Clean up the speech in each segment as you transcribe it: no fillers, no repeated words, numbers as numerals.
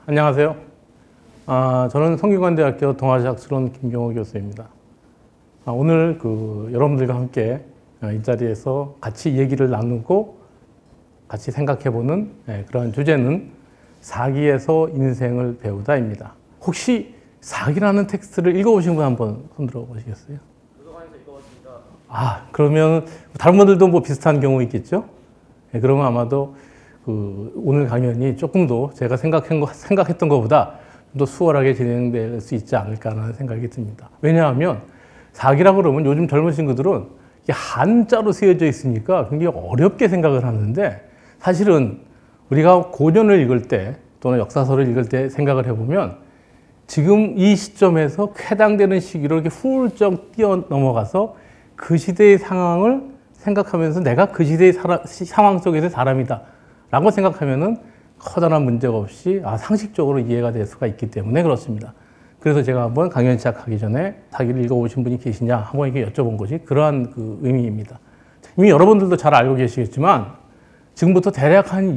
안녕하세요. 저는 성균관대학교 동아시아학술원 김경호 교수입니다. 오늘 여러분들과 함께 이 자리에서 같이 얘기를 나누고 같이 생각해보는 그러한 주제는 사기에서 인생을 배우다입니다. 혹시 사기라는 텍스트를 읽어보신 분 한번 손들어 보시겠어요? 도서관에서 읽어봤습니다. 그러면 다른 분들도 뭐 비슷한 경우 있겠죠? 그러면 아마도 오늘 강연이 조금 더 제가 생각했던 것보다 좀 더 수월하게 진행될 수 있지 않을까라는 생각이 듭니다. 왜냐하면 사기라고 그러면 요즘 젊은 친구들은 이게 한자로 쓰여져 있으니까 굉장히 어렵게 생각을 하는데, 사실은 우리가 고전을 읽을 때 또는 역사서를 읽을 때 생각을 해보면 지금 이 시점에서 해당되는 시기로 이렇게 훌쩍 뛰어넘어가서 그 시대의 상황을 생각하면서 내가 그 시대의 상황 속에서의 사람이다 라고 생각하면은 커다란 문제가 없이 상식적으로 이해가 될 수가 있기 때문에 그렇습니다. 그래서 제가 한번 강연 시작하기 전에 사기를 읽어보신 분이 계시냐 한번 이렇게 여쭤본 것이 그러한 의미입니다. 이미 여러분들도 잘 알고 계시겠지만 지금부터 대략 한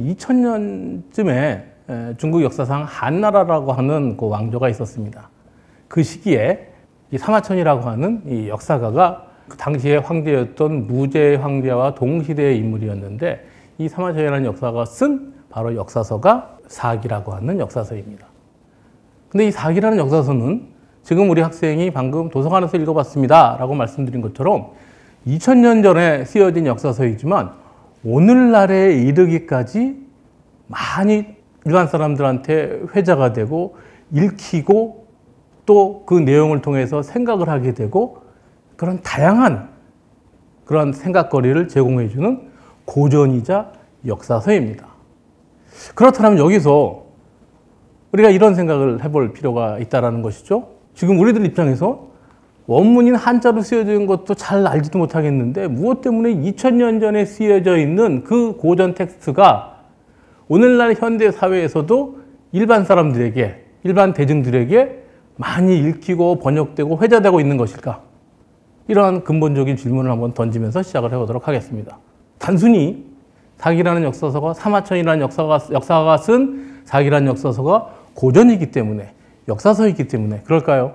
2000년쯤에 중국 역사상 한나라라고 하는 그 왕조가 있었습니다. 그 시기에 이 사마천이라고 하는 이 역사가가 그 당시에 황제였던 무제 황제와 동시대의 인물이었는데, 이 사마천이라는 역사가 쓴 바로 역사서가 사기라고 하는 역사서입니다. 근데 이 사기라는 역사서는 지금 우리 학생이 방금 도서관에서 읽어봤습니다 라고 말씀드린 것처럼 2000년 전에 쓰여진 역사서이지만 오늘날에 이르기까지 많이 일반 사람들한테 회자가 되고 읽히고 또 그 내용을 통해서 생각을 하게 되고 그런 다양한 그런 생각거리를 제공해주는 고전이자 역사서입니다. 그렇다면 여기서 우리가 이런 생각을 해볼 필요가 있다는 것이죠. 지금 우리들 입장에서 원문인 한자로 쓰여져 있는 것도 잘 알지도 못하겠는데 무엇 때문에 2000년 전에 쓰여져 있는 그 고전 텍스트가 오늘날 현대 사회에서도 일반 사람들에게, 일반 대중들에게 많이 읽히고 번역되고 회자되고 있는 것일까? 이러한 근본적인 질문을 한번 던지면서 시작을 해보도록 하겠습니다. 단순히 사기라는 역사서가, 사마천이라는 역사가가 쓴 사기라는 역사서가 고전이기 때문에, 역사서이기 때문에 그럴까요?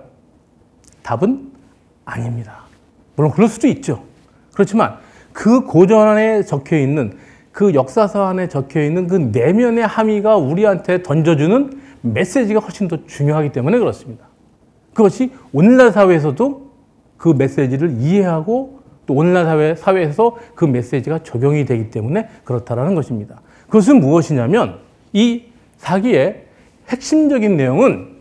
답은 아닙니다. 물론 그럴 수도 있죠. 그렇지만 그 고전 안에 적혀 있는, 그 역사서 안에 적혀 있는 그 내면의 함의가 우리한테 던져주는 메시지가 훨씬 더 중요하기 때문에 그렇습니다. 그것이 오늘날 사회에서도 그 메시지를 이해하고 또 오늘날 사회에서 그 메시지가 적용이 되기 때문에 그렇다라는 것입니다. 그것은 무엇이냐면 이 사기의 핵심적인 내용은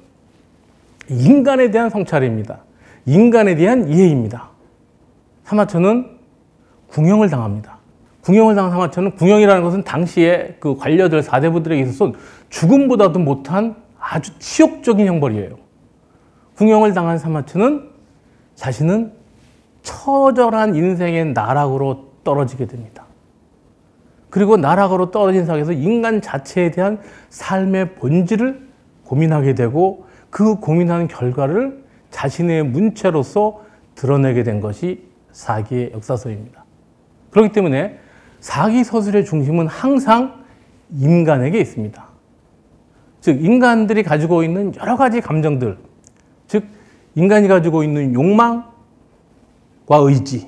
인간에 대한 성찰입니다. 인간에 대한 이해입니다. 사마천은 궁형을 당합니다. 궁형을 당한 사마천은, 궁형이라는 것은 당시에 그 관료들, 사대부들에게 있어서 죽음보다도 못한 아주 치욕적인 형벌이에요. 궁형을 당한 사마천은 자신은 처절한 인생의 나락으로 떨어지게 됩니다. 그리고 나락으로 떨어진 상황에서 인간 자체에 대한 삶의 본질을 고민하게 되고 그 고민하는 결과를 자신의 문체로서 드러내게 된 것이 사기의 역사서입니다. 그렇기 때문에 사기 서술의 중심은 항상 인간에게 있습니다. 즉 인간들이 가지고 있는 여러 가지 감정들, 즉 인간이 가지고 있는 욕망, 의지,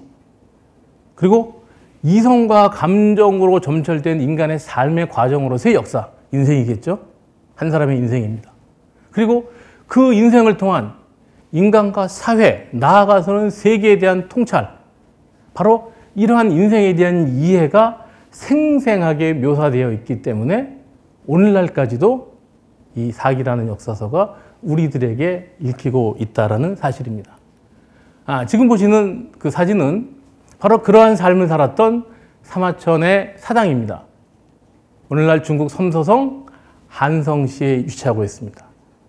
그리고 이성과 감정으로 점철된 인간의 삶의 과정으로서의 역사, 인생이겠죠? 한 사람의 인생입니다. 그리고 그 인생을 통한 인간과 사회, 나아가서는 세계에 대한 통찰, 바로 이러한 인생에 대한 이해가 생생하게 묘사되어 있기 때문에 오늘날까지도 이 사기라는 역사서가 우리들에게 읽히고 있다는 사실입니다. 지금 보시는 그 사진은 바로 그러한 삶을 살았던 사마천의 사당입니다. 오늘날 중국 섬서성 한성시에 위치하고 있습니다.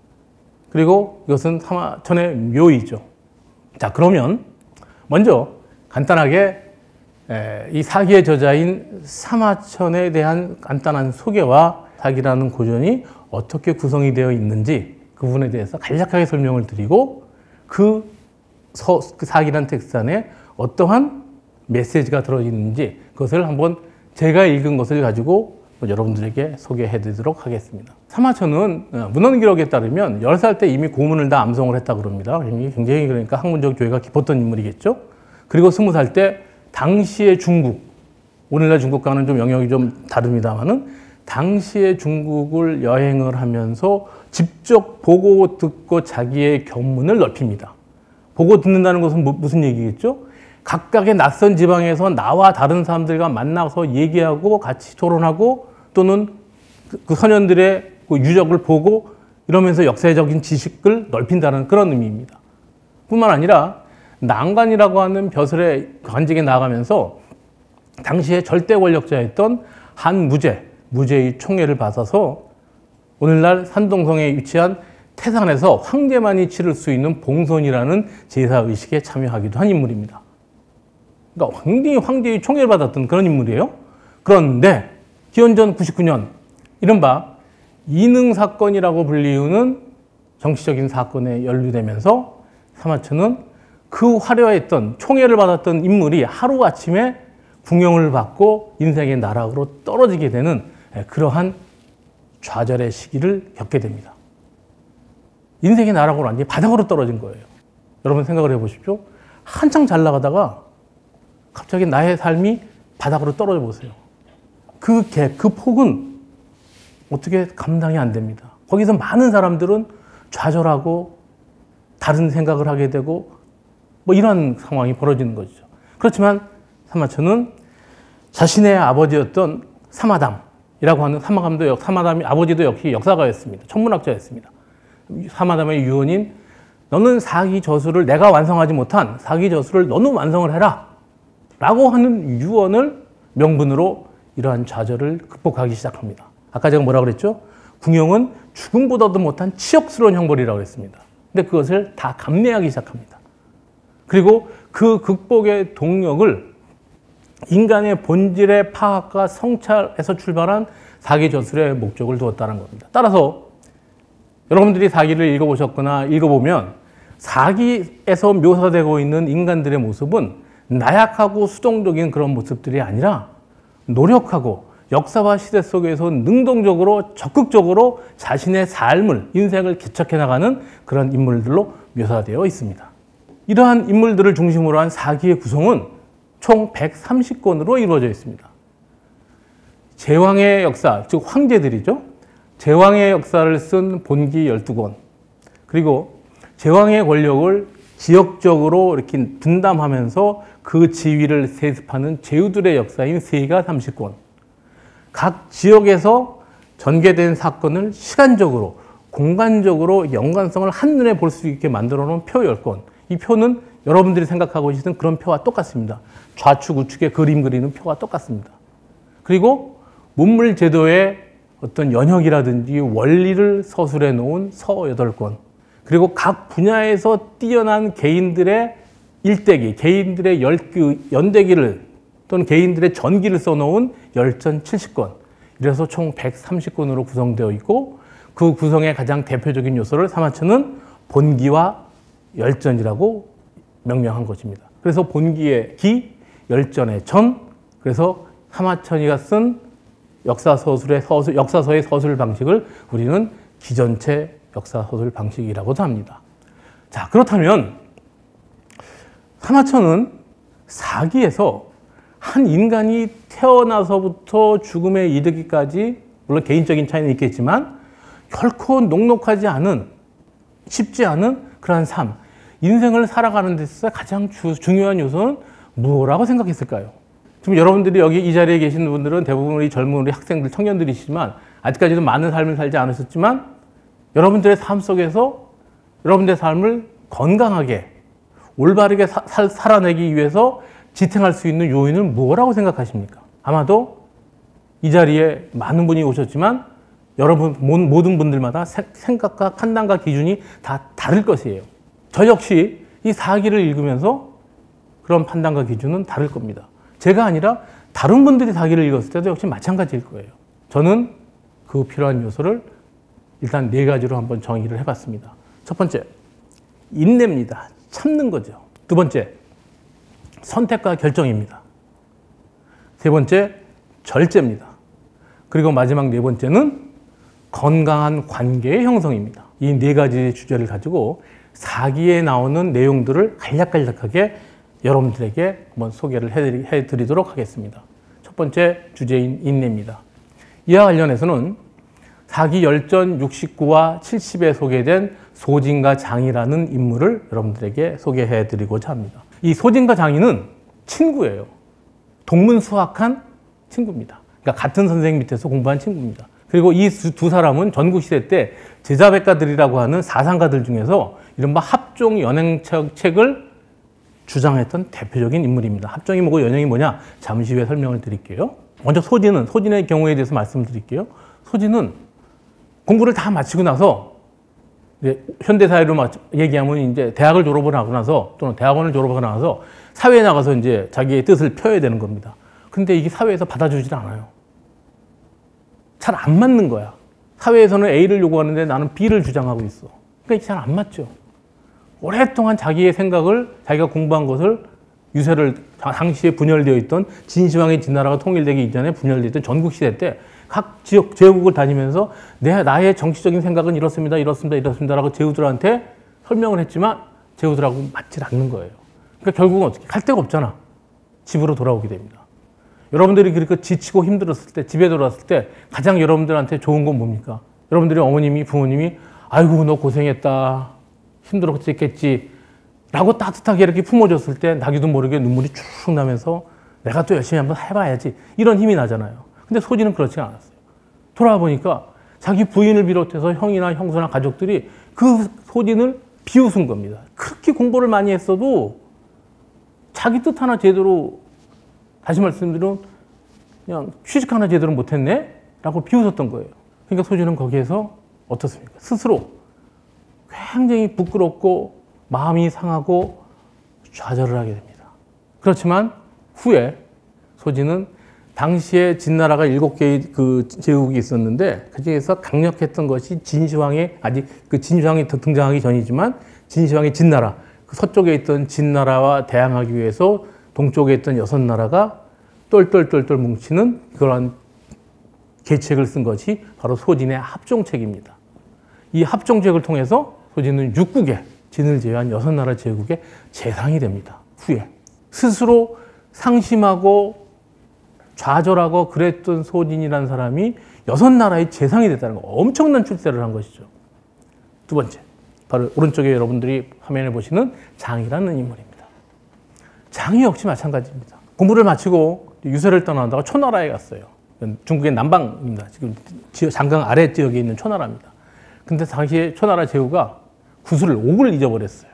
그리고 이것은 사마천의 묘이죠. 자, 그러면 먼저 간단하게 이 사기의 저자인 사마천에 대한 간단한 소개와 사기라는 고전이 어떻게 구성이 되어 있는지 그 부분에 대해서 간략하게 설명을 드리고 그 사기라는 텍스트 안에 어떠한 메시지가 들어있는지 그것을 한번 제가 읽은 것을 가지고 여러분들에게 소개해드리도록 하겠습니다. 사마천은 문헌 기록에 따르면 10살 때 이미 고문을 다 암송을 했다고 그럽니다. 굉장히 그러니까 학문적 교회가 깊었던 인물이겠죠. 그리고 20살 때 당시의 중국, 오늘날 중국과는 좀 영역이 좀 다릅니다만은 당시의 중국을 여행을 하면서 직접 보고 듣고 자기의 견문을 넓힙니다. 보고 듣는다는 것은 무슨 얘기겠죠? 각각의 낯선 지방에서 나와 다른 사람들과 만나서 얘기하고 같이 토론하고 또는 그 선현들의 그 유적을 보고 이러면서 역사적인 지식을 넓힌다는 그런 의미입니다. 뿐만 아니라 난관이라고 하는 벼슬의 관직에 나가면서 당시에 절대 권력자였던 한 무제의 총애를 받아서 오늘날 산동성에 위치한 태산에서 황제만이 치를 수 있는 봉선이라는 제사의식에 참여하기도 한 인물입니다. 그러니까 황제의 총애를 받았던 그런 인물이에요. 그런데 기원전 99년 이른바 이능사건이라고 불리우는 정치적인 사건에 연루되면서 사마천은 그 화려했던 총애를 받았던 인물이 하루아침에 궁영을 받고 인생의 나락으로 떨어지게 되는 그러한 좌절의 시기를 겪게 됩니다. 인생의 나락으로 완전히 바닥으로 떨어진 거예요. 여러분 생각을 해보십시오. 한창 잘 나가다가 갑자기 나의 삶이 바닥으로 떨어져 보세요. 그 폭은 어떻게 감당이 안 됩니다. 거기서 많은 사람들은 좌절하고 다른 생각을 하게 되고 뭐 이런 상황이 벌어지는 거죠. 그렇지만 사마천은 자신의 아버지였던 사마담이라고 하는 사마담이 아버지도 역시 역사가였습니다. 천문학자였습니다. 사마담의 유언인 너는 사기저수를 내가 완성하지 못한 사기저수를 너는 완성을 해라 라고 하는 유언을 명분으로 이러한 좌절을 극복하기 시작합니다. 아까 제가 뭐라고 그랬죠? 궁영은 죽음보다도 못한 치욕스러운 형벌이라고 했습니다. 근데 그것을 다 감내하기 시작합니다. 그리고 그 극복의 동력을 인간의 본질의 파악과 성찰에서 출발한 사기저술의 목적을 두었다는 겁니다. 따라서 여러분들이 사기를 읽어보셨거나 읽어보면 사기에서 묘사되고 있는 인간들의 모습은 나약하고 수동적인 그런 모습들이 아니라 노력하고 역사와 시대 속에서 능동적으로 적극적으로 자신의 삶을, 인생을 개척해 나가는 그런 인물들로 묘사되어 있습니다. 이러한 인물들을 중심으로 한 사기의 구성은 총 130권으로 이루어져 있습니다. 제왕의 역사, 즉 황제들이죠. 제왕의 역사를 쓴 본기 12권, 그리고 제왕의 권력을 지역적으로 이렇게 분담하면서 그 지위를 세습하는 제후들의 역사인 세가 30권, 각 지역에서 전개된 사건을 시간적으로, 공간적으로 연관성을 한눈에 볼 수 있게 만들어 놓은 표 10권. 이 표는 여러분들이 생각하고 계시는 그런 표와 똑같습니다. 좌측, 우측에 그림 그리는 표와 똑같습니다. 그리고 문물 제도의 어떤 연혁이라든지 원리를 서술해 놓은 서 8권, 그리고 각 분야에서 뛰어난 개인들의 일대기, 개인들의 연대기를 또는 개인들의 전기를 써놓은 열전 70권, 이래서 총 130권으로 구성되어 있고 그 구성의 가장 대표적인 요소를 사마천은 본기와 열전이라고 명명한 것입니다. 그래서 본기의 기, 열전의 전, 그래서 사마천이가 쓴 역사서의 서술 방식을 우리는 기전체 역사서술 방식이라고도 합니다. 자, 그렇다면 사마천은 사기에서 한 인간이 태어나서부터 죽음에 이르기까지, 물론 개인적인 차이는 있겠지만 결코 녹록하지 않은, 쉽지 않은 그러한 삶, 인생을 살아가는 데 있어서 가장 중요한 요소는 뭐라고 생각했을까요? 지금 여러분들이 여기 이 자리에 계신 분들은 대부분 우리 젊은 우리 학생들, 청년들이시지만 아직까지도 많은 삶을 살지 않으셨지만 여러분들의 삶 속에서 여러분들의 삶을 건강하게 올바르게 살아내기 위해서 지탱할 수 있는 요인은 뭐라고 생각하십니까? 아마도 이 자리에 많은 분이 오셨지만 여러분 모든 분들마다 생각과 판단과 기준이 다 다를 것이에요. 저 역시 이 사기를 읽으면서 그런 판단과 기준은 다를 겁니다. 제가 아니라 다른 분들이 사기를 읽었을 때도 역시 마찬가지일 거예요. 저는 그 필요한 요소를 일단 4가지로 한번 정의를 해봤습니다. 첫 번째, 인내입니다. 참는 거죠. 두 번째, 선택과 결정입니다. 세 번째, 절제입니다. 그리고 마지막 네 번째는 건강한 관계의 형성입니다. 이 네 가지 주제를 가지고 4기에 나오는 내용들을 간략간략하게 여러분들에게 한번 소개를 해드리도록 하겠습니다. 첫 번째 주제인 인내입니다. 이와 관련해서는 4기 열전 69와 70에 소개된 소진과 장이라는 인물을 여러분들에게 소개해드리고자 합니다. 이 소진과 장이는 친구예요. 동문수학한 친구입니다. 그러니까 같은 선생님 밑에서 공부한 친구입니다. 그리고 이 두 사람은 전국시대 때 제자백가들이라고 하는 사상가들 중에서 이른바 합종 연행책을 주장했던 대표적인 인물입니다. 합종이 뭐고 연행이 뭐냐? 잠시 후에 설명을 드릴게요. 먼저 소진의 경우에 대해서 말씀드릴게요. 소진은 공부를 다 마치고 나서 현대사회로 얘기하면 이제 대학을 졸업을 하고 나서 또는 대학원을 졸업하고 나서 사회에 나가서 이제 자기의 뜻을 펴야 되는 겁니다. 근데 이게 사회에서 받아주질 않아요. 잘 안 맞는 거야. 사회에서는 A를 요구하는데 나는 B를 주장하고 있어. 그러니까 이게 잘 안 맞죠. 오랫동안 자기의 생각을, 자기가 공부한 것을 유세를, 당시에 분열되어 있던 진시황의 진나라가 통일되기 이전에 분열되어 있던 전국시대 때 각 지역, 제국을 다니면서 나의 정치적인 생각은 이렇습니다, 이렇습니다, 이렇습니다라고 제후들한테 설명을 했지만 제후들하고 맞질 않는 거예요. 그러니까 결국은 어떻게? 갈 데가 없잖아. 집으로 돌아오게 됩니다. 여러분들이 그렇게 지치고 힘들었을 때, 집에 돌아왔을 때 가장 여러분들한테 좋은 건 뭡니까? 여러분들의 어머님이, 부모님이 아이고 너 고생했다, 힘들었겠지 라고 따뜻하게 이렇게 품어줬을 때 나기도 모르게 눈물이 쭉 나면서 내가 또 열심히 한번 해봐야지 이런 힘이 나잖아요. 근데 소진은 그렇지 않았어요. 돌아와 보니까 자기 부인을 비롯해서 형이나 형수나 가족들이 그 소진을 비웃은 겁니다. 그렇게 공부를 많이 했어도 자기 뜻 하나 제대로, 다시 말씀드리면 그냥 취직 하나 제대로 못했네? 라고 비웃었던 거예요. 그러니까 소진은 거기에서 어떻습니까? 스스로 굉장히 부끄럽고 마음이 상하고 좌절을 하게 됩니다. 그렇지만 후에 소진은 당시에 진나라가 7개의 그 제국이 있었는데 그 중에서 강력했던 것이 진시황의, 아직 그 진시황이 등장하기 전이지만 진시황의 진나라, 그 서쪽에 있던 진나라와 대항하기 위해서 동쪽에 있던 6나라가 똘똘똘똘 뭉치는 그러한 계책을 쓴 것이 바로 소진의 합종책입니다. 이 합종책을 통해서 소진은 6국의 진을 제외한 6나라 제국의 재상이 됩니다. 후에 스스로 상심하고 좌절하고 그랬던 소진이라는 사람이 6나라의 재상이 됐다는 거, 엄청난 출세를 한 것이죠. 두 번째, 바로 오른쪽에 여러분들이 화면에 보시는 장이라는 인물입니다. 장이 역시 마찬가지입니다. 공부를 마치고 유세를 떠나다가 초나라에 갔어요. 중국의 남방입니다. 지금 장강 아래 지역에 있는 초나라입니다. 근데 당시에 초나라 제후가 구슬을, 옥을 잊어버렸어요.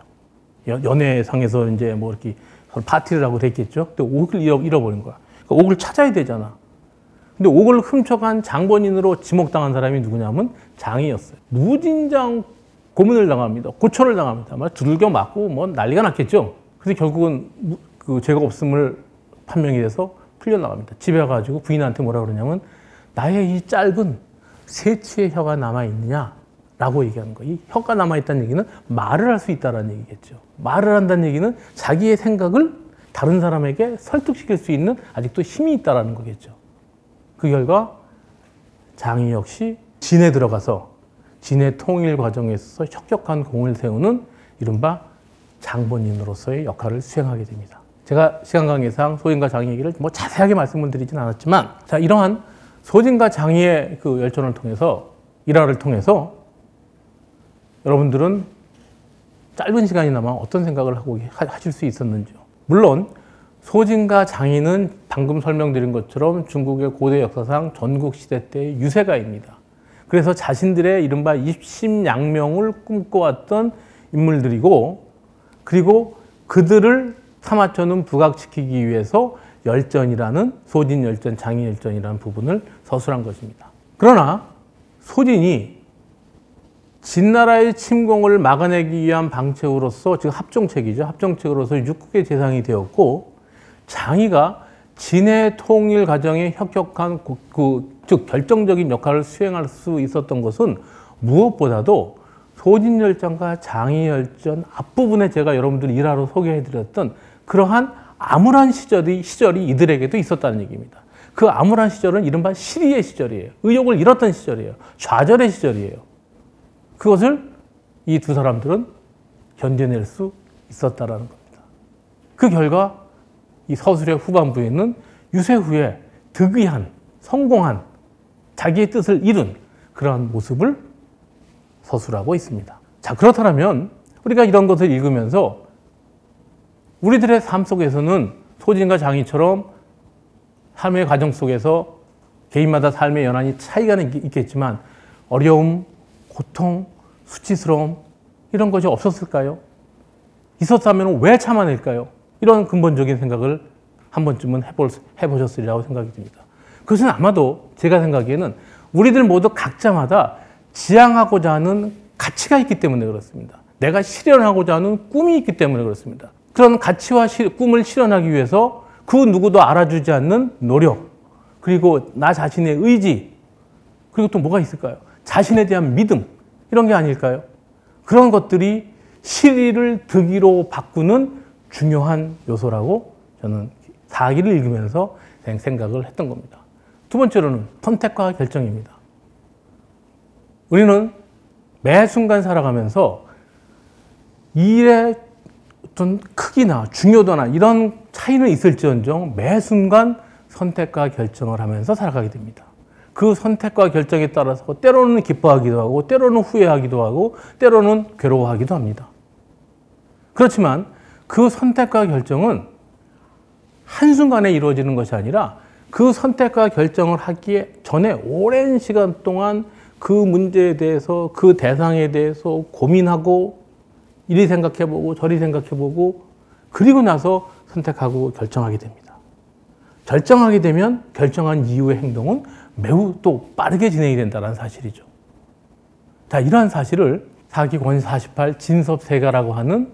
연회상에서 이제 뭐 이렇게 파티를 하고 그랬겠죠. 근데 옥을 잃어버린 거야. 그러니까 옥을 찾아야 되잖아. 근데 옥을 훔쳐간 장본인으로 지목당한 사람이 누구냐면 장이었어요. 무진장 고문을 당합니다. 고초를 당합니다. 막 두들겨 맞고 뭐 난리가 났겠죠. 그래서 결국은 그 죄가 없음을 판명이 돼서 풀려나갑니다. 집에 가가지고 부인한테 뭐라 그러냐면 나의 이 짧은 세치의 혀가 남아있느냐? 라고 얘기하는 거예요. 이 혀가 남아있다는 얘기는 말을 할 수 있다는 얘기겠죠. 말을 한다는 얘기는 자기의 생각을 다른 사람에게 설득시킬 수 있는 아직도 힘이 있다는 거겠죠. 그 결과 장이 역시 진에 들어가서 진의 통일 과정에서 혁혁한 공을 세우는 이른바 장본인으로서의 역할을 수행하게 됩니다. 제가 시간 관계상 소진과 장의 얘기를 뭐 자세하게 말씀을 드리진 않았지만, 자, 이러한 소진과 장의 그 열전을 통해서, 일화를 통해서 여러분들은 짧은 시간이나마 어떤 생각을 하고 하실 수 있었는지요. 물론 소진과 장이는 방금 설명드린 것처럼 중국의 고대 역사상 전국시대 때의 유세가입니다. 그래서 자신들의 이른바 입심양명을 꿈꿔왔던 인물들이고, 그리고 그들을 사마천은 부각시키기 위해서 열전이라는, 소진 열전, 장이 열전이라는 부분을 서술한 것입니다. 그러나 소진이 진나라의 침공을 막아내기 위한 방책으로서, 즉 합종책이죠. 합종책으로서 6국의 재상이 되었고, 장이가 진의 통일 과정에 혁혁한 즉 결정적인 역할을 수행할 수 있었던 것은 무엇보다도 소진열전과 장이열전 앞부분에 제가 여러분들 일화로 소개해드렸던 그러한 암울한 시절이 이들에게도 있었다는 얘기입니다. 그 암울한 시절은 이른바 시리의 시절이에요. 의욕을 잃었던 시절이에요. 좌절의 시절이에요. 그것을 이 두 사람들은 견뎌낼 수 있었다라는 겁니다. 그 결과 이 서술의 후반부에는 유세 후에 득의한, 성공한, 자기의 뜻을 이룬 그러한 모습을 서술하고 있습니다. 자, 그렇다면 우리가 이런 것을 읽으면서 우리들의 삶 속에서는 소진과 장이처럼 삶의 과정 속에서 개인마다 삶의 연한이 차이가 있겠지만 어려움, 고통, 수치스러움 이런 것이 없었을까요? 있었다면 왜 참아낼까요? 이런 근본적인 생각을 한 번쯤은 해보셨으리라고 생각이 듭니다. 그것은 아마도 제가 생각에는 우리들 모두 각자마다 지향하고자 하는 가치가 있기 때문에 그렇습니다. 내가 실현하고자 하는 꿈이 있기 때문에 그렇습니다. 그런 가치와 꿈을 실현하기 위해서 그 누구도 알아주지 않는 노력, 그리고 나 자신의 의지, 그리고 또 뭐가 있을까요? 자신에 대한 믿음, 이런 게 아닐까요? 그런 것들이 시리를 득의로 바꾸는 중요한 요소라고 저는 사기를 읽으면서 생각을 했던 겁니다. 두 번째로는 선택과 결정입니다. 우리는 매 순간 살아가면서 일의 어떤 크기나 중요도나 이런 차이는 있을지언정 매 순간 선택과 결정을 하면서 살아가게 됩니다. 그 선택과 결정에 따라서 때로는 기뻐하기도 하고 때로는 후회하기도 하고 때로는 괴로워하기도 합니다. 그렇지만 그 선택과 결정은 한순간에 이루어지는 것이 아니라 그 선택과 결정을 하기에 전에 오랜 시간 동안 그 문제에 대해서 그 대상에 대해서 고민하고 이리 생각해보고 저리 생각해보고 그리고 나서 선택하고 결정하게 됩니다. 결정하게 되면 결정한 이후의 행동은 매우 또 빠르게 진행이 된다는 사실이죠. 자, 이러한 사실을 사기 권48 진섭세가라고 하는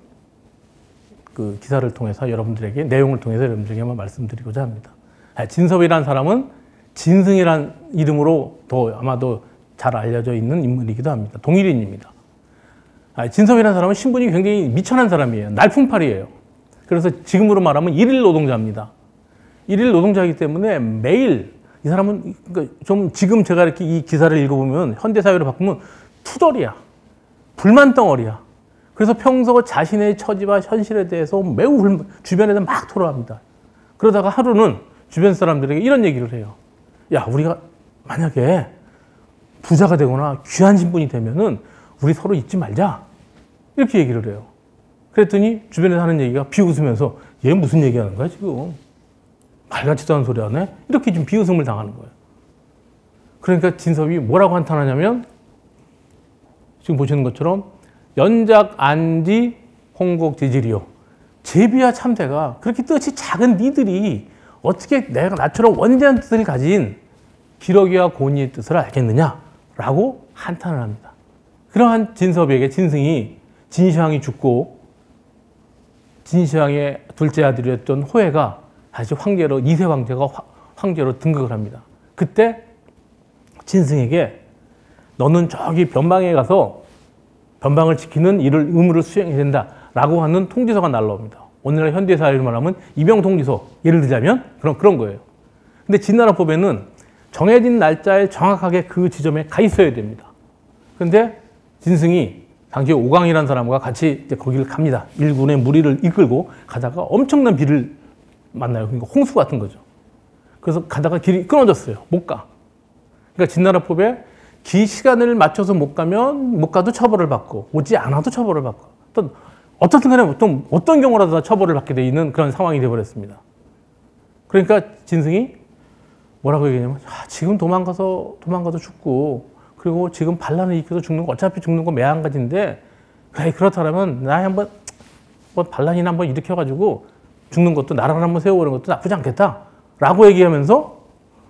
그 기사를 통해서 여러분들에게 내용을 통해서 여러분들에게 한번 말씀드리고자 합니다. 진섭이라는 사람은 진승이라는 이름으로 더 아마도 잘 알려져 있는 인물이기도 합니다. 동일인입니다. 진섭이라는 사람은 신분이 굉장히 미천한 사람이에요. 날품팔이에요. 그래서 지금으로 말하면 일일 노동자입니다. 일일 노동자이기 때문에 매일 이 사람은 좀 지금 제가 이렇게 이 기사를 읽어보면 현대사회로 바꾸면 투덜이야. 불만덩어리야. 그래서 평소 자신의 처지와 현실에 대해서 매우 주변에서 막 토로합니다. 그러다가 하루는 주변 사람들에게 이런 얘기를 해요. 야, 우리가 만약에 부자가 되거나 귀한 신분이 되면은 우리 서로 잊지 말자. 이렇게 얘기를 해요. 그랬더니 주변에서 하는 얘기가 비웃으면서 얘 무슨 얘기하는 거야 지금. 말 같지도 않은 소리 하네. 이렇게 좀 비웃음을 당하는 거예요. 그러니까 진섭이 뭐라고 한탄하냐면 지금 보시는 것처럼 연작 안지 홍곡지질이요. 제비와 참새가 그렇게 뜻이 작은 니들이 어떻게 내가 나처럼 원대한 뜻을 가진 기러기와 고니의 뜻을 알겠느냐라고 한탄을 합니다. 그러한 진섭에게 진승이 진시황이 죽고 진시황의 둘째 아들이었던 호해가 다시 황제로 2세 황제가 황제로 등극을 합니다. 그때 진승에게 너는 저기 변방에 가서 변방을 지키는 일을 의무를 수행해야 된다라고 하는 통지서가 날라옵니다. 오늘날 현대사회로 말하면 이병통지서 예를 들자면 그런 거예요. 근데 진나라법에는 정해진 날짜에 정확하게 그 지점에 가 있어야 됩니다. 그런데 진승이 당시 오광이라는 사람과 같이 이제 거기를 갑니다. 일군의 무리를 이끌고 가다가 엄청난 비를 만나요. 그러니까 홍수 같은 거죠. 그래서 가다가 길이 끊어졌어요. 못 가. 그러니까 진나라법에 기 시간을 맞춰서 못 가도 처벌을 받고 오지 않아도 처벌을 받고 또 어떻든 간에 어떤 경우라도 다 처벌을 받게 돼 있는 그런 상황이 되어버렸습니다. 그러니까 진승이 뭐라고 얘기하냐면 지금 도망가서 죽고 그리고 지금 반란을 일으켜서 죽는 거 어차피 죽는 거 매한가지인데 그래 그렇다면 나 한번 반란이나 한번 일으켜가지고 죽는 것도 나라를 한번 세워보는 것도 나쁘지 않겠다 라고 얘기하면서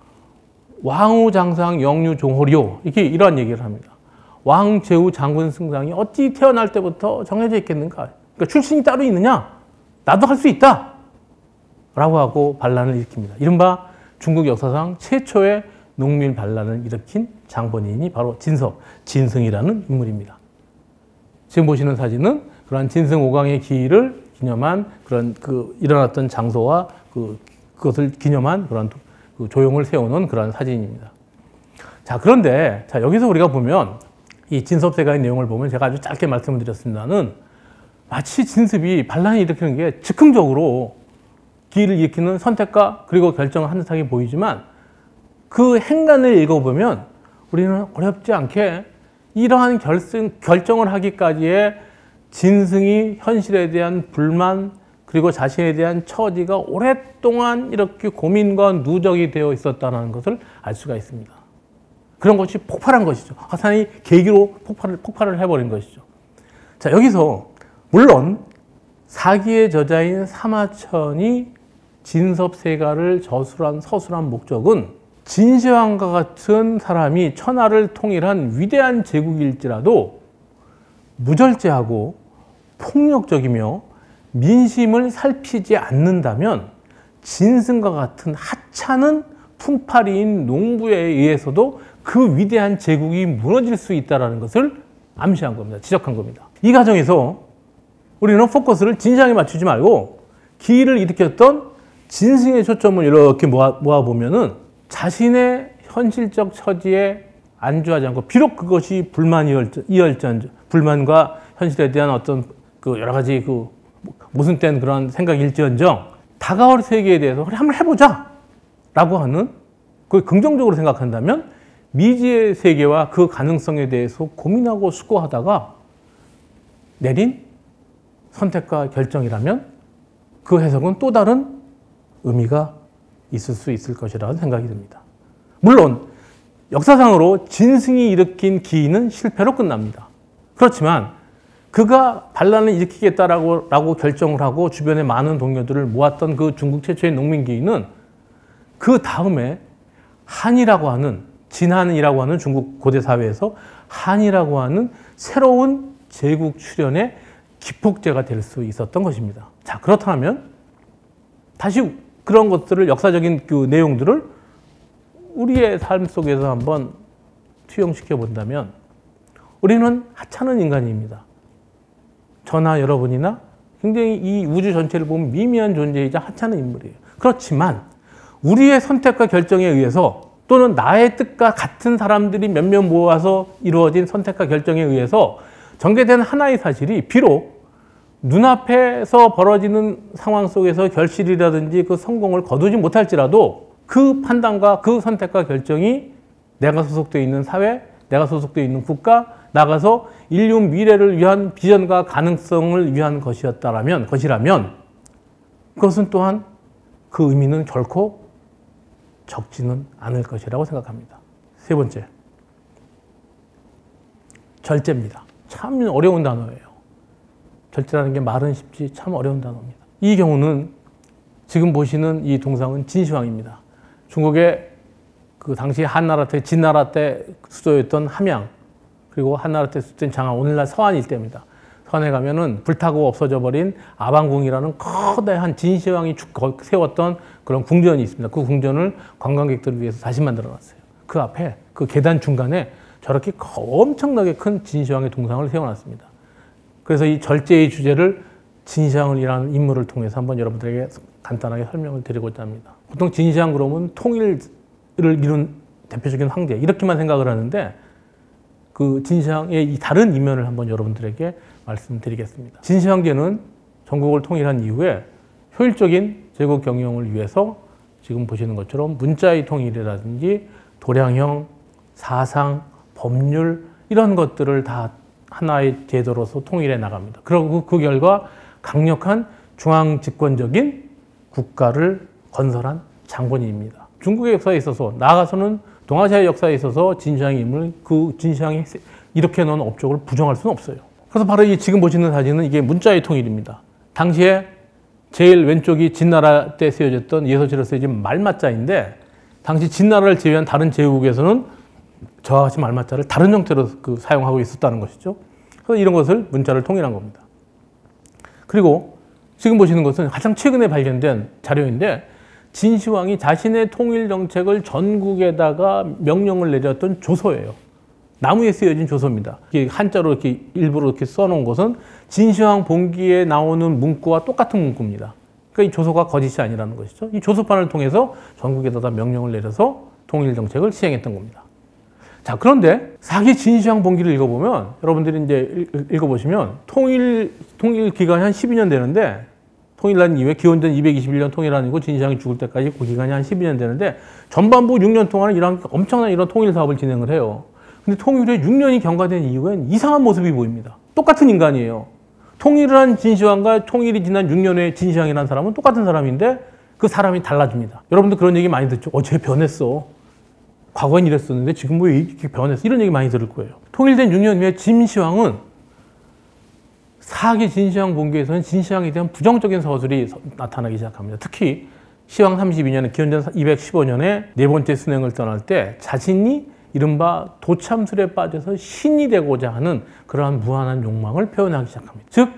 왕우장상 영유종호리요 이렇게 이러한 얘기를 합니다. 왕제후 장군 승상이 어찌 태어날 때부터 정해져 있겠는가. 그러니까 출신이 따로 있느냐. 나도 할 수 있다 라고 하고 반란을 일으킵니다. 이른바 중국 역사상 최초의 농민 반란을 일으킨 장본인이 바로 진승이라는 인물입니다. 지금 보시는 사진은 그러한 진승 5강의 기일을 기념한 그런 일어났던 장소와 그것을 기념한 그런 그 조용을 세우는 그런 사진입니다. 자, 그런데 자, 여기서 우리가 보면 이 진섭세가의 내용을 보면 제가 아주 짧게 말씀을 드렸습니다는 마치 진습이 반란을 일으키는 게 즉흥적으로 기일을 일으키는 선택과 그리고 결정을 하는 듯하게 보이지만 그 행간을 읽어보면 우리는 어렵지 않게 이러한 결정을 하기까지의 진승이 현실에 대한 불만 그리고 자신에 대한 처지가 오랫동안 이렇게 고민과 누적이 되어 있었다는 것을 알 수가 있습니다. 그런 것이 폭발한 것이죠. 하산이 계기로 폭발을 해버린 것이죠. 자, 여기서 물론 사기의 저자인 사마천이 진섭세가를 저술한 서술한 목적은 진시황과 같은 사람이 천하를 통일한 위대한 제국일지라도 무절제하고 폭력적이며 민심을 살피지 않는다면 진승과 같은 하찮은 풍파리인 농부에 의해서도 그 위대한 제국이 무너질 수 있다는 것을 암시한 겁니다. 지적한 겁니다. 이 과정에서 우리는 포커스를 진시황에 맞추지 말고 기일을 일으켰던 진승의 초점을 이렇게 모아보면은 자신의 현실적 처지에 안주하지 않고 비록 그것이 불만과 현실에 대한 어떤 그 여러 가지 그 모순된 그런 생각일지언정 다가올 세계에 대해서 그래 한번 해보자 라고 하는 그 긍정적으로 생각한다면 미지의 세계와 그 가능성에 대해서 고민하고 숙고하다가 내린 선택과 결정이라면 그 해석은 또 다른 의미가 있을 수 있을 것이라는 생각이 듭니다. 물론 역사상으로 진승이 일으킨 기인은 실패로 끝납니다. 그렇지만 그가 반란을 일으키겠다라고 결정을 하고 주변에 많은 동료들을 모았던 그 중국 최초의 농민 기인은 그 다음에 한이라고 하는 진한이라고 하는 중국 고대 사회에서 한이라고 하는 새로운 제국 출현의 기폭제가 될 수 있었던 것입니다. 자, 그렇다면 다시 그런 것들을 역사적인 그 내용들을 우리의 삶 속에서 한번 투영시켜 본다면 우리는 하찮은 인간입니다. 저나 여러분이나 굉장히 이 우주 전체를 보면 미미한 존재이자 하찮은 인물이에요. 그렇지만 우리의 선택과 결정에 의해서 또는 나의 뜻과 같은 사람들이 몇몇 모아서 이루어진 선택과 결정에 의해서 전개된 하나의 사실이 비록 눈앞에서 벌어지는 상황 속에서 결실이라든지 그 성공을 거두지 못할지라도 그 판단과 그 선택과 결정이 내가 소속되어 있는 사회, 내가 소속되어 있는 국가, 나가서 인류 미래를 위한 비전과 가능성을 위한 것이라면 그것은 또한 그 의미는 결코 적지는 않을 것이라고 생각합니다. 세 번째, 절제입니다. 참 어려운 단어예요. 절제라는 게 말은 쉽지 참 어려운 단어입니다. 이 경우는 지금 보시는 이 동상은 진시황입니다. 중국의 그 당시 한나라 때, 진나라 때 수도였던 함양, 그리고 한나라 때 수도인 장안, 오늘날 서안 일대입니다. 서안에 가면은 불타고 없어져 버린 아방궁이라는 거대한 진시황이 세웠던 그런 궁전이 있습니다. 그 궁전을 관광객들을 위해서 다시 만들어 놨어요. 그 앞에 그 계단 중간에 저렇게 엄청나게 큰 진시황의 동상을 세워놨습니다. 그래서 이 절제의 주제를 진시황이라는 인물을 통해서 한번 여러분들에게 간단하게 설명을 드리고자 합니다. 보통 진시황 그러면 통일을 이룬 대표적인 황제 이렇게만 생각을 하는데 그 진시황의 이 다른 이면을 한번 여러분들에게 말씀드리겠습니다. 진시황제는 전국을 통일한 이후에 효율적인 제국 경영을 위해서 지금 보시는 것처럼 문자의 통일이라든지 도량형, 사상, 법률 이런 것들을 다 하나의 제도로서 통일해 나갑니다. 그리고 그 결과 강력한 중앙 집권적인 국가를 건설한 장본인입니다. 중국의 역사에 있어서 나아가서는 동아시아의 역사에 있어서 진시황의 인물, 그 진시황이 이렇게 놓은 업적을 부정할 수는 없어요. 그래서 바로 이 지금 보시는 사진은 이게 문자의 통일입니다. 당시에 제일 왼쪽이 진나라 때 쓰여졌던 예서치로 쓰여진 말맞자인데 당시 진나라를 제외한 다른 제국에서는 저와 같이 말맞자를 다른 형태로 사용하고 있었다는 것이죠. 그래서 이런 것을 문자를 통일한 겁니다. 그리고 지금 보시는 것은 가장 최근에 발견된 자료인데 진시황이 자신의 통일 정책을 전국에다가 명령을 내렸던 조서예요. 나무에 쓰여진 조서입니다. 한자로 이렇게 일부러 이렇게 써놓은 것은 진시황 본기에 나오는 문구와 똑같은 문구입니다. 그러니까 이 조소가 거짓이 아니라는 것이죠. 이 조소판을 통해서 전국에다 명령을 내려서 통일 정책을 시행했던 겁니다. 자, 그런데 사기 진시황 본기를 읽어보면 여러분들이 이제 읽어보시면 통일 기간이 한 12년 되는데 통일난 이후에 기원전 221년 통일한이고 진시황이 죽을 때까지 그 기간이 한 12년 되는데 전반부 6년 동안 엄청난 이런 통일 사업을 진행을 해요. 근데 통일에 6년이 경과된 이후엔 이상한 모습이 보입니다. 똑같은 인간이에요. 통일을 한 진시황과 통일이 지난 6년 후에 진시황이라는 사람은 똑같은 사람인데 그 사람이 달라집니다. 여러분들 그런 얘기 많이 듣죠. 쟤 변했어. 과거엔 이랬었는데 지금 왜 이렇게 변했어. 이런 얘기 많이 들을 거예요. 통일된 6년 후에 진시황은 사기 진시황 본기에서는 진시황에 대한 부정적인 서술이 나타나기 시작합니다. 특히 시황 32년에 기원전 215년에 네 번째 순행을 떠날 때 자신이 이른바 도참술에 빠져서 신이 되고자 하는 그러한 무한한 욕망을 표현하기 시작합니다. 즉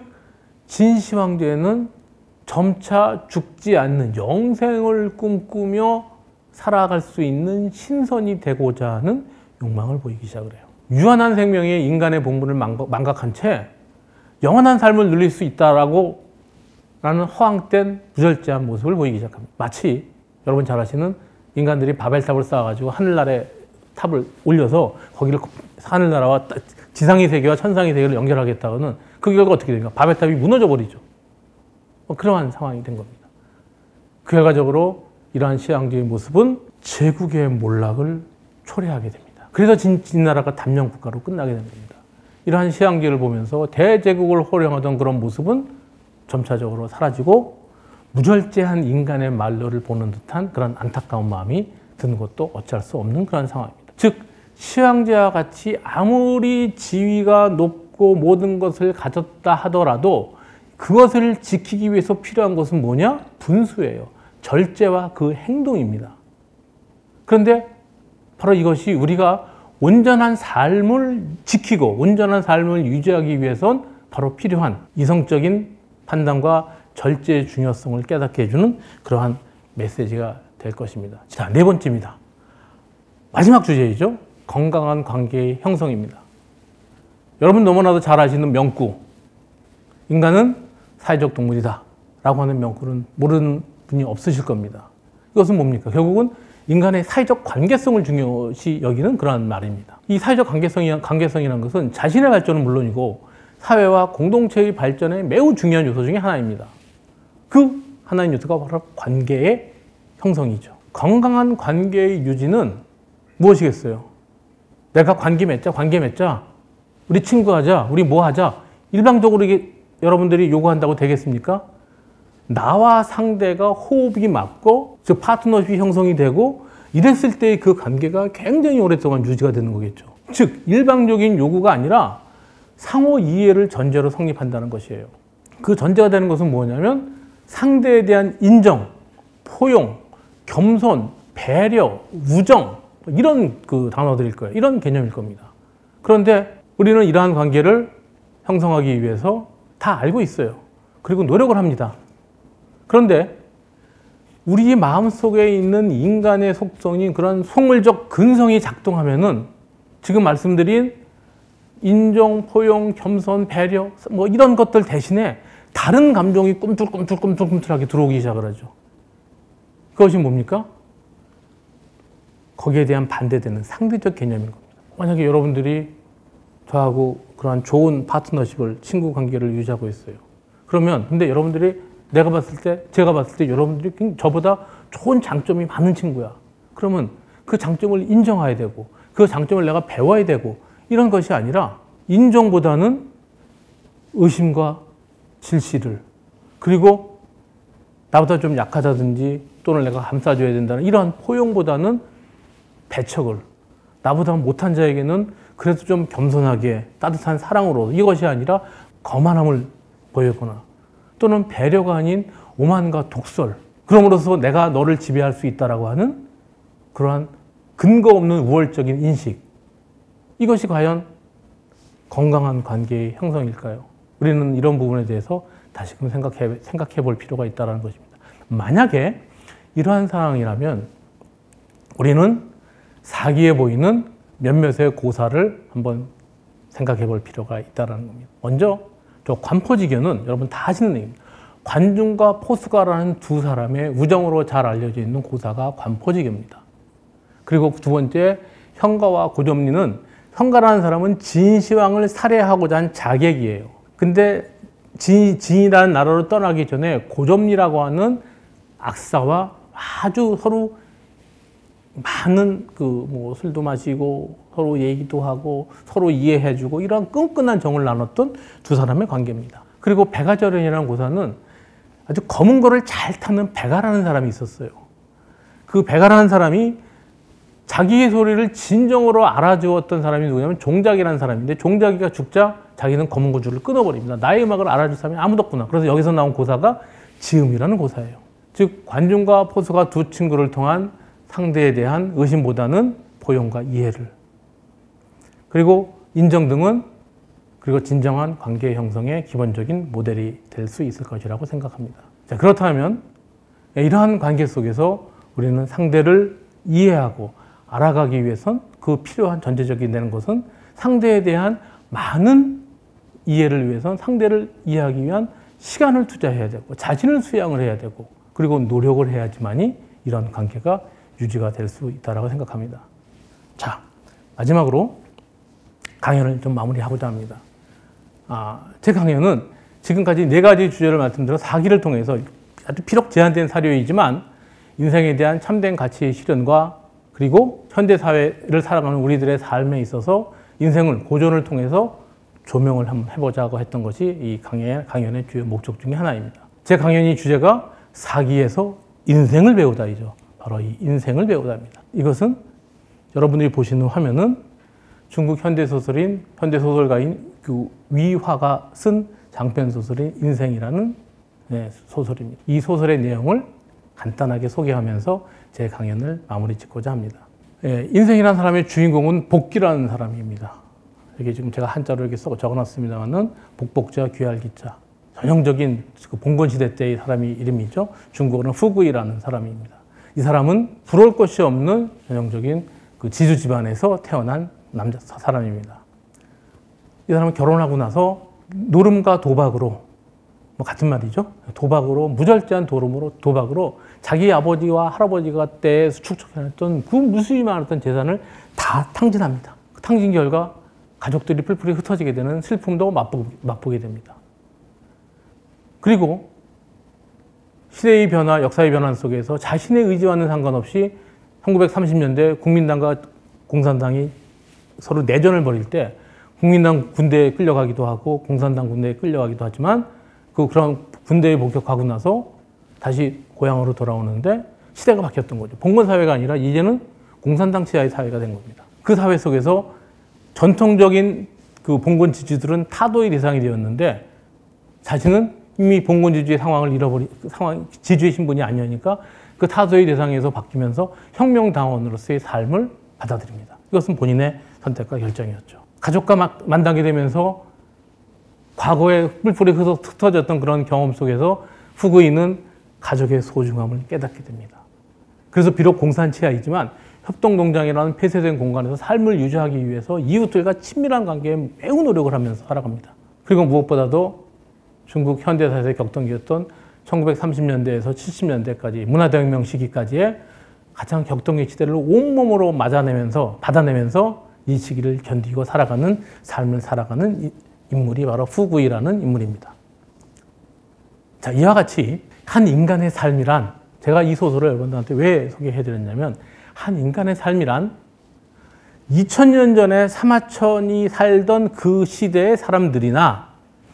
진시황제는 점차 죽지 않는 영생을 꿈꾸며 살아갈 수 있는 신선이 되고자 하는 욕망을 보이기 시작을 해요. 유한한 생명의 인간의 본분을 망각한 채 영원한 삶을 누릴 수 있다라고 라는 허황된 부절제한 모습을 보이기 시작합니다. 마치 여러분 잘 아시는 인간들이 바벨탑을 쌓아가지고 하늘나라에 탑을 올려서 거기를 하늘나라와 지상의 세계와 천상의 세계를 연결하겠다고는 그 결과 어떻게 됩니까? 바벨탑이 무너져 버리죠. 그러한 상황이 된 겁니다. 그 결과적으로 이러한 시황제의 모습은 제국의 몰락을 초래하게 됩니다. 그래서 진나라가 담령국가로 끝나게 된 겁니다. 이러한 시황제를 보면서 대제국을 호령하던 그런 모습은 점차적으로 사라지고 무절제한 인간의 말로를 보는 듯한 그런 안타까운 마음이 드는 것도 어찌할 수 없는 그런 상황입니다. 즉 시황제와 같이 아무리 지위가 높고 모든 것을 가졌다 하더라도 그것을 지키기 위해서 필요한 것은 뭐냐? 분수예요. 절제와 그 행동입니다. 그런데 바로 이것이 우리가 온전한 삶을 지키고 온전한 삶을 유지하기 위해선 바로 필요한 이성적인 판단과 절제의 중요성을 깨닫게 해주는 그러한 메시지가 될 것입니다. 자, 네 번째입니다. 마지막 주제이죠. 건강한 관계의 형성입니다. 여러분 너무나도 잘 아시는 명구. 인간은 사회적 동물이다 라고 하는 명구는 모르는 분이 없으실 겁니다. 이것은 뭡니까? 결국은 인간의 사회적 관계성을 중요시 여기는 그러한 말입니다. 이 사회적 관계성이라는 것은 자신의 발전은 물론이고 사회와 공동체의 발전에 매우 중요한 요소 중에 하나입니다. 그 하나의 요소가 바로 관계의 형성이죠. 건강한 관계의 유지는 무엇이겠어요? 내가 관계 맺자. 우리 친구하자. 우리 뭐 하자. 일방적으로 이게 여러분들이 요구한다고 되겠습니까? 나와 상대가 호흡이 맞고 즉 파트너십이 형성이 되고 이랬을 때 그 관계가 굉장히 오랫동안 유지가 되는 거겠죠. 즉 일방적인 요구가 아니라 상호 이해를 전제로 성립한다는 것이에요. 그 전제가 되는 것은 뭐냐면 상대에 대한 인정, 포용, 겸손, 배려, 우정 이런 그 단어들일 거예요. 이런 개념일 겁니다. 그런데 우리는 이러한 관계를 형성하기 위해서 다 알고 있어요. 그리고 노력을 합니다. 그런데 우리 마음속에 있는 인간의 속성인 그런 속물적 근성이 작동하면은 지금 말씀드린 인정, 포용, 겸손, 배려 뭐 이런 것들 대신에 다른 감정이 꿈틀꿈틀하게 들어오기 시작을 하죠. 그것이 뭡니까? 거기에 대한 반대되는 상대적 개념인 겁니다. 만약에 여러분들이 저하고 그러한 좋은 파트너십을, 친구 관계를 유지하고 있어요. 그러면 근데 여러분들이 제가 봤을 때 여러분들이 저보다 좋은 장점이 많은 친구야. 그러면 그 장점을 인정해야 되고 그 장점을 내가 배워야 되고 이런 것이 아니라 인정보다는 의심과 질시를 그리고 나보다 좀 약하다든지 또는 내가 감싸줘야 된다는 이러한 포용보다는 배척을 나보다 못한 자에게는 그래도 좀 겸손하게 따뜻한 사랑으로 이것이 아니라 거만함을 보이거나 또는 배려가 아닌 오만과 독설 그럼으로써 내가 너를 지배할 수 있다라고 하는 그러한 근거 없는 우월적인 인식 이것이 과연 건강한 관계의 형성일까요? 우리는 이런 부분에 대해서 다시금 생각해 볼 필요가 있다는 것입니다. 만약에 이러한 상황이라면 우리는 사기에 보이는 몇몇의 고사를 한번 생각해 볼 필요가 있다는 겁니다. 먼저 저 관포지견은 여러분 다 아시는 얘기입니다. 관중과 포스가라는 두 사람의 우정으로 잘 알려져 있는 고사가 관포지계입니다. 그리고 두 번째, 현가와 고점리는, 현가라는 사람은 진시황을 살해하고자 한 자객이에요. 근데 진이라는 나라로 떠나기 전에 고점리라고 하는 악사와 아주 서로 많은 술도 마시고 서로 얘기도 하고 서로 이해해주고 이런 끈끈한 정을 나눴던 두 사람의 관계입니다. 그리고 백아절연이라는 고사는 아주 검은 거를 잘 타는 백아라는 사람이 있었어요. 그 백아라는 사람이 자기의 소리를 진정으로 알아주었던 사람이 누구냐면 종작이라는 사람인데, 종작이가 죽자 자기는 검은 고줄을 끊어버립니다. 나의 음악을 알아줄 사람이 아무도 없구나. 그래서 여기서 나온 고사가 지음이라는 고사예요. 즉 관중과 포수가 두 친구를 통한 상대에 대한 의심보다는 포용과 이해를, 그리고 인정 등은 그리고 진정한 관계 형성의 기본적인 모델이 될 수 있을 것이라고 생각합니다. 자, 그렇다면 이러한 관계 속에서 우리는 상대를 이해하고 알아가기 위해선 그 필요한 전제적이 되는 것은 상대에 대한 많은 이해를 위해선 상대를 이해하기 위한 시간을 투자해야 되고 자신을 수양을 해야 되고 그리고 노력을 해야지만이 이런 관계가 유지가 될 수 있다고 생각합니다. 자, 마지막으로 강연을 좀 마무리하고자 합니다. 제 강연은 지금까지 4가지 주제를 말씀드려 사기를 통해서 아주 비록 제한된 사료이지만 인생에 대한 참된 가치의 실현과 그리고 현대사회를 살아가는 우리들의 삶에 있어서 인생을 고전을 통해서 조명을 한번 해보자고 했던 것이 이 강연의 주요 목적 중에 하나입니다. 제 강연의 주제가 사기에서 인생을 배우다이죠. 바로 이 인생을 배우다입니다. 이것은 여러분들이 보시는 화면은 중국 현대소설가인 그 위화가 쓴 장편소설인 인생이라는 소설입니다. 이 소설의 내용을 간단하게 소개하면서 제 강연을 마무리 짓고자 합니다. 인생이라는 사람의 주인공은 복기라는 사람입니다. 여기 지금 제가 한자로 이렇게 적어놨습니다만은 복복자 귀할기자. 전형적인 그 봉건시대 때의 사람이 이름이죠. 중국어는 후구이라는 사람입니다. 이 사람은 부러울 것이 없는 전형적인 그 지주 집안에서 태어난 사람입니다. 이 사람은 결혼하고 나서 노름과 도박으로, 같은 말이죠. 도박으로, 무절제한 도박으로 자기 아버지와 할아버지가 때에 축적해놨던 그 무수히 많았던 재산을 다 탕진합니다. 그 탕진 결과 가족들이 뿔뿔이 흩어지게 되는 슬픔도 맛보게 됩니다. 그리고 시대의 변화, 역사의 변화 속에서 자신의 의지와는 상관없이 1930년대 국민당과 공산당이 서로 내전을 벌일 때 국민당 군대에 끌려가기도 하고 공산당 군대에 끌려가기도 하지만 그런 군대에 복역하고 나서 다시 고향으로 돌아오는데 시대가 바뀌었던 거죠. 봉건 사회가 아니라 이제는 공산당 치하의 사회가 된 겁니다. 그 사회 속에서 전통적인 그 봉건 지주들은 타도의 대상이 되었는데 자신은 이미 봉건 지주의 지주의 신분이 아니니까 그 타도의 대상에서 바뀌면서 혁명당원으로서의 삶을 받아들입니다. 이것은 본인의 선택과 결정이었죠. 가족과 만나게 되면서 과거에 뿔뿔이 흩어졌던 그런 경험 속에서 후구이는 가족의 소중함을 깨닫게 됩니다. 그래서 비록 공산치하이지만 협동농장이라는 폐쇄된 공간에서 삶을 유지하기 위해서 이웃들과 친밀한 관계에 매우 노력을 하면서 살아갑니다. 그리고 무엇보다도 중국 현대사에서 격동기였던 1930년대에서 70년대까지 문화대혁명 시기까지의 가장 격동의 시대를 온몸으로 받아내면서 이 시기를 견디고 살아가는 삶을 살아가는 인물이 바로 후구이라는 인물입니다. 자, 이와 같이 한 인간의 삶이란, 제가 이 소설을 여러분들한테 왜 소개해드렸냐면 한 인간의 삶이란 2000년 전에 사마천이 살던 그 시대의 사람들이나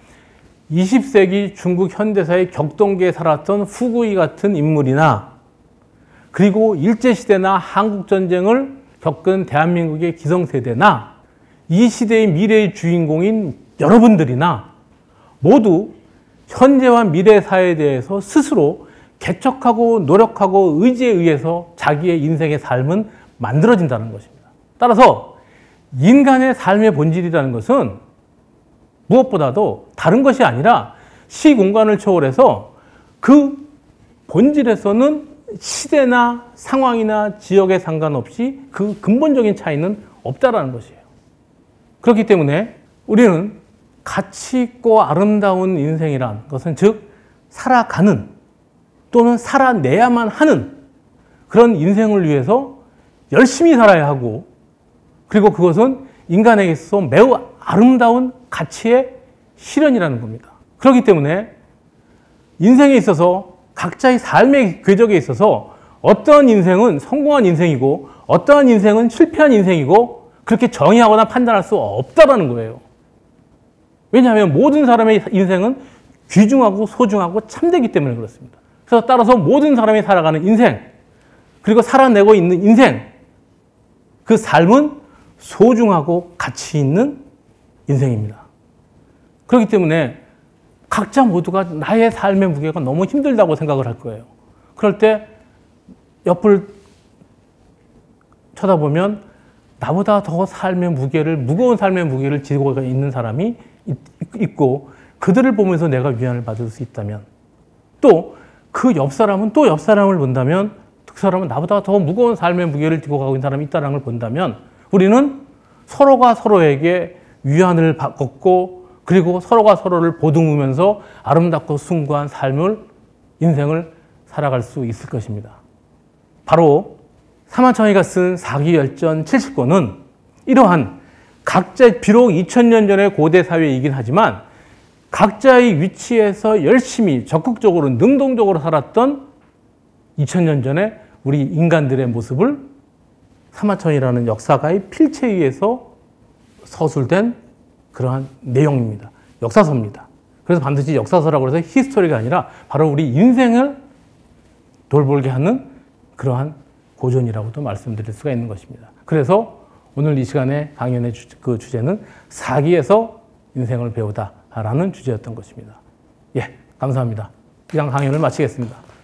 20세기 중국 현대사의 격동기에 살았던 후구이 같은 인물이나 그리고 일제시대나 한국전쟁을 겪은 대한민국의 기성세대나 이 시대의 미래의 주인공인 여러분들이나 모두 현재와 미래 사회에 대해서 스스로 개척하고 노력하고 의지에 의해서 자기의 인생의 삶은 만들어진다는 것입니다. 따라서 인간의 삶의 본질이라는 것은 무엇보다도 다른 것이 아니라 시공간을 초월해서 그 본질에서는 시대나 상황이나 지역에 상관없이 그 근본적인 차이는 없다라는 것이에요. 그렇기 때문에 우리는 가치 있고 아름다운 인생이란 것은 즉 살아가는 또는 살아내야만 하는 그런 인생을 위해서 열심히 살아야 하고, 그리고 그것은 인간에게 있어서 매우 아름다운 가치의 실현이라는 겁니다. 그렇기 때문에 인생에 있어서 각자의 삶의 궤적에 있어서 어떠한 인생은 성공한 인생이고 어떠한 인생은 실패한 인생이고 그렇게 정의하거나 판단할 수 없다라는 거예요. 왜냐하면 모든 사람의 인생은 귀중하고 소중하고 참되기 때문에 그렇습니다. 그래서 따라서 모든 사람이 살아가는 인생, 그리고 살아내고 있는 인생, 그 삶은 소중하고 가치 있는 인생입니다. 그렇기 때문에 각자 모두가 나의 삶의 무게가 너무 힘들다고 생각을 할 거예요. 그럴 때 옆을 쳐다보면 나보다 더 무거운 삶의 무게를 지고 있는 사람이 있고, 그들을 보면서 내가 위안을 받을 수 있다면, 또 그 옆 사람은 또 옆 사람을 본다면 그 사람은 나보다 더 무거운 삶의 무게를 지고 가고 있는 사람이 있다는 걸 본다면 우리는 서로가 서로에게 위안을 받고, 그리고 서로가 서로를 보듬으면서 아름답고 숭고한 인생을 살아갈 수 있을 것입니다. 바로 사마천이가 쓴 사기열전 70권은 이러한 각자 비록 2000년 전의 고대 사회이긴 하지만 각자의 위치에서 열심히 적극적으로 능동적으로 살았던 2000년 전에 우리 인간들의 모습을 사마천이라는 역사가의 필체에 의해서 서술된 그러한 내용입니다. 역사서입니다. 그래서 반드시 역사서라고 해서 히스토리가 아니라 바로 우리 인생을 돌보게 하는 그러한 고전이라고도 말씀드릴 수가 있는 것입니다. 그래서 오늘 이 시간에 강연의 그 주제는 사기에서 인생을 배우다라는 주제였던 것입니다. 예, 감사합니다. 이상 강연을 마치겠습니다.